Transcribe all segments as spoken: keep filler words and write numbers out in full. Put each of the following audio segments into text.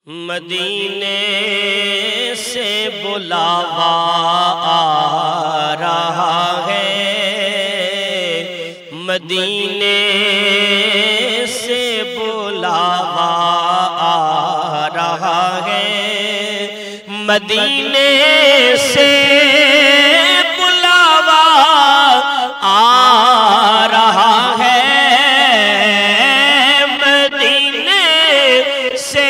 मदीने से बुलावा आ रहा है, मदीने से बुलावा आ रहा है, मदीने से बुलावा आ रहा है, मदीने से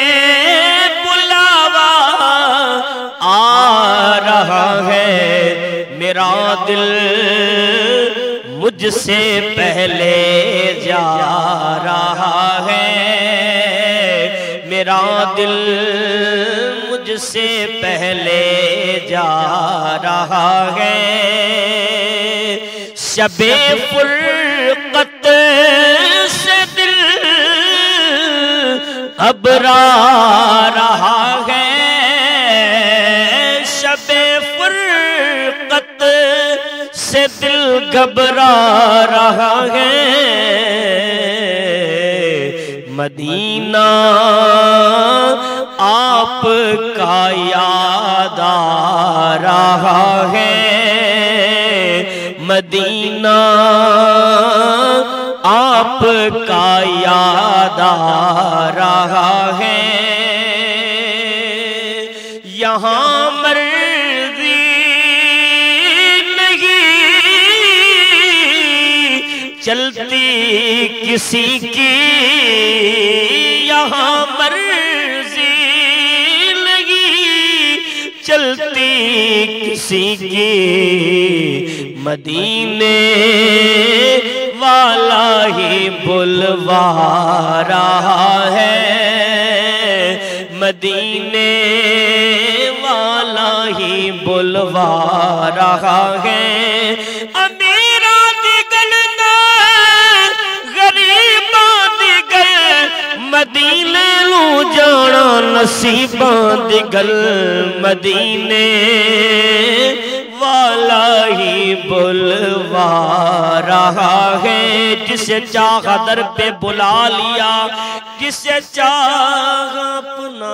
बुलावा आ रहा है। मेरा दिल मुझसे पहले जा रहा है, मेरा दिल मुझसे पहले जा रहा है। शबे फुरकत से दिल घबरा रहा है, शबे फुरकत से दिल घबरा रहा है। मदीना आपका याद आ रहा है, मदीना आपका याद आ रहा है। यहाँ मर्जी नहीं चलती किसी की, यहाँ मर्जी नहीं चलती किसी की, मदीने वाला ही बुलवा रहा है, मदीने वाला ही बुलवा रहा है। अमीरा दिगल ना गरीबा दिगल, मदीने लू जाना नसीबा दिगल, मदीने वाला ही बुलवा रहा है। जिसे चाहा दर पे बुला लिया, जिसे चाहा अपना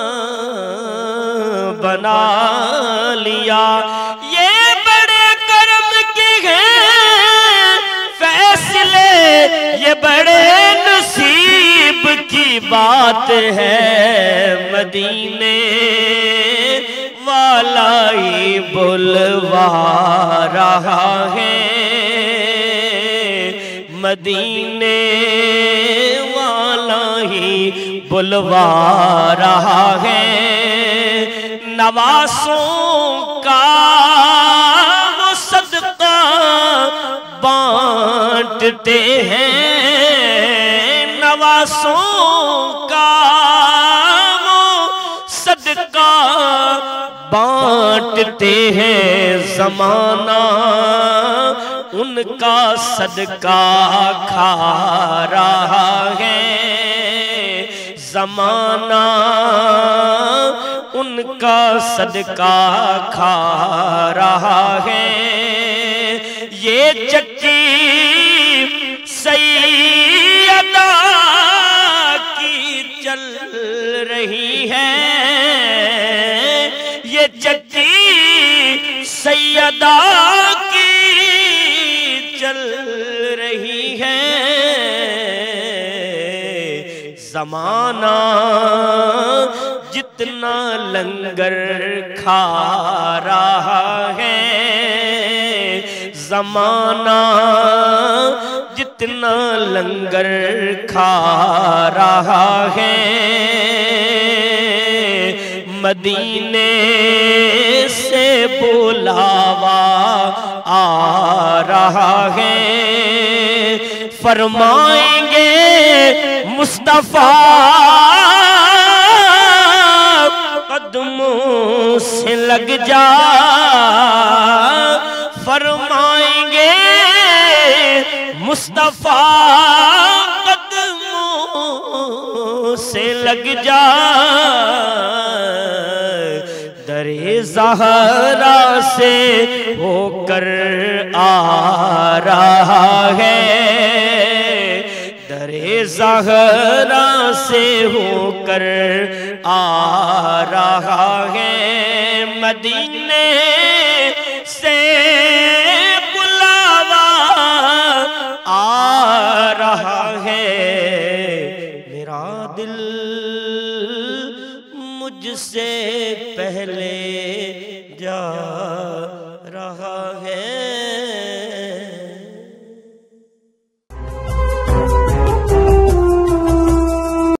बना लिया। ये बड़े कर्म के हैं फैसले, ये बड़े नसीब की बात है, मदीने वाला ही बुलवा रहा है, मदीने वाला ही बुलवा रहा है। नवासों का वो सदका बांटते हैं, नवासों का वो सदका बांटते हैं। ज़माना उनका सदका खा रहा है, ज़माना उनका सदका खा रहा है। ये चक्की सैयदा की चल रही है, ये चक्की सैयदा की चल रही है। ज़माना जितना लंगर खा रहा है, ज़माना जितना लंगर खा रहा है, मदीने से बुलावा आ रहा है। फरमाएंगे मुस्तफा कदमों से लग जा, फरमाएंगे मुस्तफा कदमों से लग जा। दरे ज़हरा से होकर आ रहा है, दरे ज़हरा से होकर आ रहा है, मदीने से बुलावा आ रहा है। मेरा दिल मुझसे पहले जा